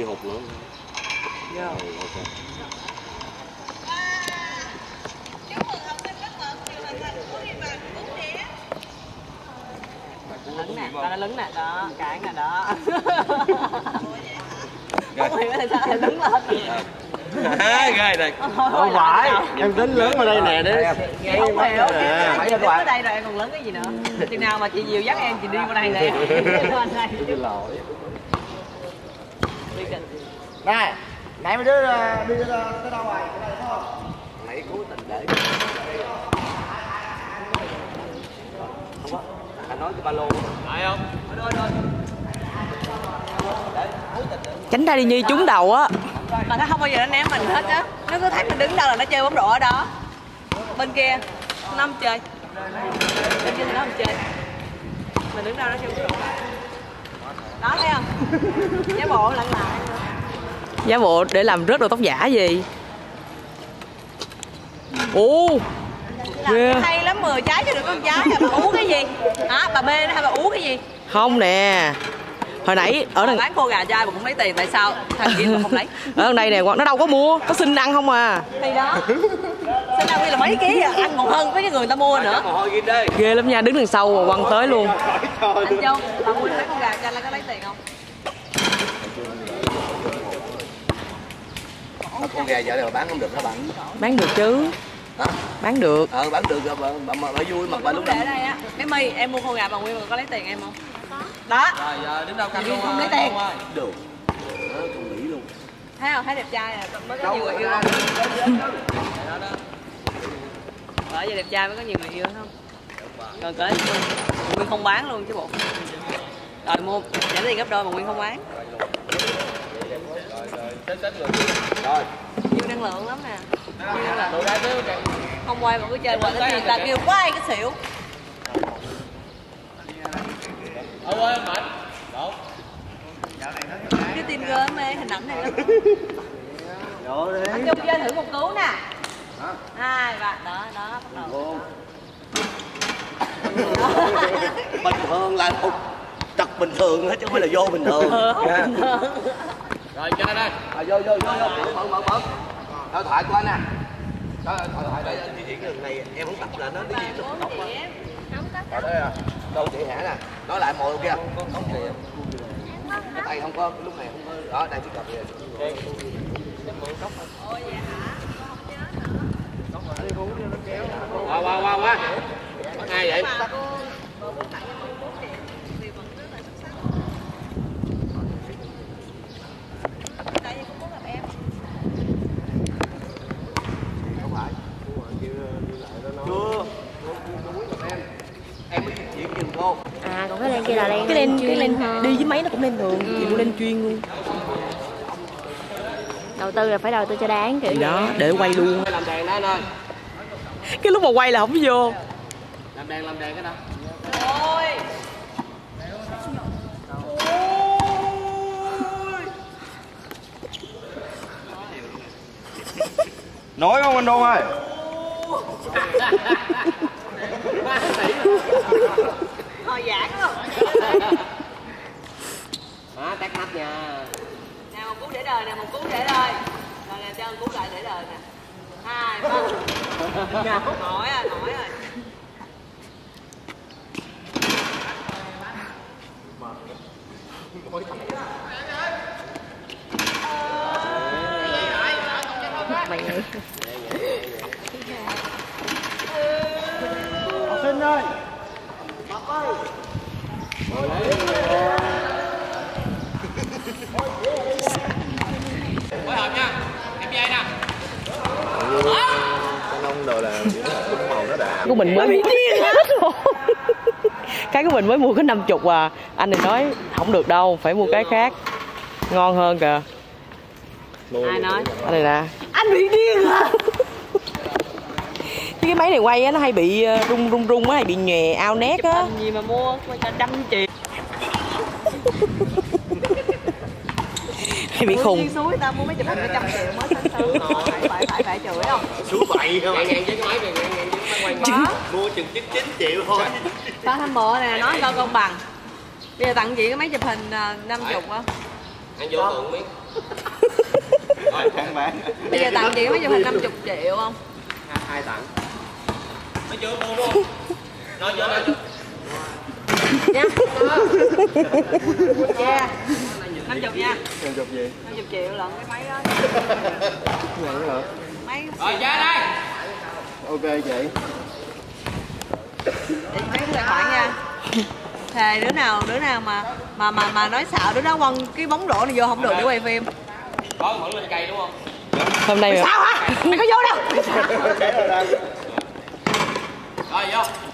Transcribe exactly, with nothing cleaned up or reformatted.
hụt nữa. Dạ. Ừ, ok. Lấn nè, ta đã lấn nè, đó, cản nè, đó. Không hiểu là sao lại lấn lên. Ghê này. Không phải, em tính lớn ở đây nè để Chị không hiểu, chị đứng ở đây rồi em còn lớn cái gì nữa. Chừng nào mà chị dìu dắt em, chị đi qua đây nè. Lên đây. Này, nãy mấy đứa đi tới đâu rồi? Tới đây không? Nãy cố tình để. Không có. Anh nói cái ba lô. Phải không? Đôi đôi. Tránh ra đi Nhi, trúng đầu á. Mà nó không bao giờ nó ném mình hết á. Nó cứ thấy mình đứng đâu là nó chơi bóng rổ ở đó. Bên kia nó không chơi. Bên kia thì nó không chơi. Mình đứng đâu nó chơi bóng rổ. Đó thấy không? Giả bộ lặng lại. Giả bộ để làm rớt đồ tóc giả gì? Ồ. Yeah. Hay lắm, mười trái cho được con trái. Bà uống cái gì? Hả? Bà bê nó hay bà uống cái gì? Không nè. Hồi nãy ở đằng bán khô gà cho ai mà cũng lấy tiền, tại sao thằng kia mà không lấy? Ở đằng đây nè, nó đâu có mua, có xin ăn không à. Thì đó. Xin ăn đi là mấy ký à, ăn còn hơn với cái người ta mua nữa. Ghê lắm nha, đứng đằng sau mà quăng tới luôn. Anh Châu, bà mua mấy con gà cho anh là có lấy tiền không? Con gà giờ này bán không được hả bạn? Bán được chứ. Hả? Bán được. Ờ bán được rồi, bà, bà, bà, bà vui mà bà lúc để ở đây á. Cái My, em mua khô gà bà Nguyên mà có lấy tiền em không? Đó. Rồi giờ đứng đâu canh luôn không lấy tiền. Được. Đó, không nghĩ luôn. Thấy không? Thấy đẹp trai à, mới có nhiều người yêu không? Bởi vì đẹp trai mới có nhiều người yêu không? Rồi cỡ Nguyên không bán luôn chứ bộ. Rồi mua trả tiền gấp đôi mà Nguyên không bán. Rồi. Nhiều năng lượng lắm nè. Nhiều năng lượng. Không quay mà cứ chơi qua tới người ta kêu quay cái xỉu. Ôi mạnh. Đúng. Cái tin gơ mê hình ảnh này lắm. Anh Trung chơi thử một cú nè. Hai ba đó đó bắt đầu. Bình thường là một trật bình thường hết chứ không phải là vô bình thường. Rồi chơi đây. À, vô vô vô vô mở mở mở. Điện thoại của anh nè. Đó thoại thoại đây di chuyển đường này em không tập là nó đi gì nó tóc á. Ở đây à. Đâu chị hả nè. Nói lại mồi kia. Tóc kìa. Cái tay không có, lúc này không có. Đó, đây chỉ cặp kìa. Ôi vậy hả? Con không nhớ nữa. Qua qua qua qua. Ai vậy? Tại vì cũng muốn gặp em. Không phải. Chưa. Em mới chuyển giùm cô. À còn cái len kia là len Cái len cái len hơn. đi với máy nó cũng len thường, chị mua len chuyên luôn. Đầu tư là phải đầu tư cho đáng kiểu Thì đó, để quay luôn. Làm đèn đó anh ơi. Cái lúc mà quay là không vô. Làm đèn làm đèn cái đó. Ôi. Nói không anh Đôn ơi. Thôi giãn không? Đó, tắt mắt nha. Nè một cú để đời nè, một cú để đời. Rồi nè cho một cú lại để đời nè. Hai, ba. Nổi à, nổi rồi. mày ơi. Học sinh ơi. Bọc ơi. Phối hợp nha. Em dây nè. Con ông đồ là đúng màu nó đã. Của mình mới bị điên hết rồi. Cái của mình mới mua có năm chục à. Anh này nói không được đâu, phải mua cái khác ngon hơn kìa. Ai nói? Anh này nè. Anh bị điên à. Cái máy này quay á nó hay bị rung rung rung á, hay bị nhòe ao nét á. Gì mà mua cả trăm triệu. Hay bị khùng. Suối ta mua mấy chục hình trăm triệu mới sáng sớm. Phải phải phải phải chửi không? Suối bậy không? Ngàn ngàn với cái máy này, ngàn ngàn với cái máy quay. Mua chừng chín chín triệu thôi. Ba thăm bộ nè, nói coi công bằng. Bây giờ tặng chị cái máy chụp hình năm chục á. Ăn vô tượng miếng. Rồi ăn bán. Bây giờ tặng chị mấy chụp hình năm mươi triệu không? Ai tặng? Nói chưa cô luôn. Nói chưa nói chưa. Nha. Yeah. năm mươi nha. Làm chụp gì? năm mươi triệu lận cái máy đó. Nhận hả? Máy. Rồi ra đây. Ok chị. Để mấy cái tài khoản nha. Thề đứa nào đứa nào mà mà mà mà nói xạo đứa đó quăng cái bóng rổ này vô không được để quay phim. Có vẫn lên cây đúng không? Hôm nay sao hả? Mày có vô đâu? Rồi vô.